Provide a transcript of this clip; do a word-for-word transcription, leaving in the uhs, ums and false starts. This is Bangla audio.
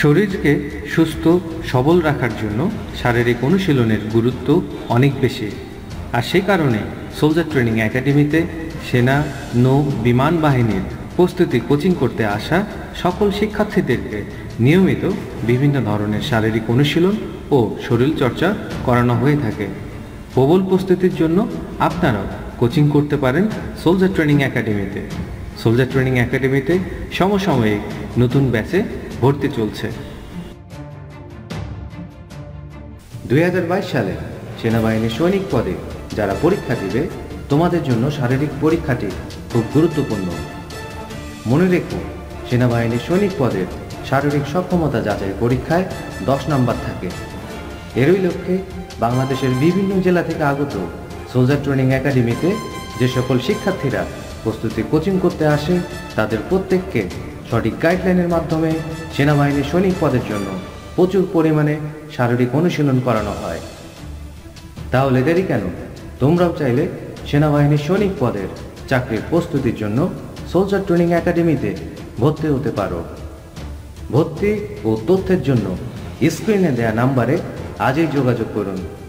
শরীরকে সুস্থ সবল রাখার জন্য শারীরিক অনুশীলনের গুরুত্ব অনেক বেশি। আর সেই কারণে সোলজার ট্রেনিং একাডেমিতে সেনা, নৌ, বিমান বাহিনীর প্রস্তুতি কোচিং করতে আসা সকল শিক্ষার্থীদেরকে নিয়মিত বিভিন্ন ধরনের শারীরিক অনুশীলন ও শরীরচর্চা করানো হয়ে থাকে। প্রবল প্রস্তুতির জন্য আপনারাও কোচিং করতে পারেন সোলজার ট্রেনিং একাডেমিতে। সোলজার ট্রেনিং একাডেমিতে সমসাময়িক নতুন ব্যাচে ভর্তি চলছে। দুই হাজার বাইশ সালে সেনাবাহিনীর সৈনিক পদে যারা পরীক্ষা দিবে, তোমাদের জন্য শারীরিক পরীক্ষাটি খুব গুরুত্বপূর্ণ। মনে রেখো, সেনাবাহিনীর সৈনিক পদের শারীরিক সক্ষমতা যাচাই পরীক্ষায় দশ নম্বর থাকে। এরই লক্ষ্যে বাংলাদেশের বিভিন্ন জেলা থেকে আগত সোলজার ট্রেনিং একাডেমিতে যে সকল শিক্ষার্থীরা প্রস্তুতি কোচিং করতে আসে, তাদের প্রত্যেককে সঠিক গাইডলাইনের মাধ্যমে সেনাবাহিনীর সৈনিক পদের জন্য প্রচুর পরিমাণে শারীরিক অনুশীলন করানো হয়। তাহলে দেরি কেন? তোমরাও চাইলে সেনাবাহিনীর সৈনিক পদের চাকরির প্রস্তুতির জন্য সোলজার ট্রেনিং একাডেমিতে ভর্তি হতে পারো। ভর্তি ও তথ্যের জন্য স্ক্রিনে দেয়া নাম্বারে আজই যোগাযোগ করুন।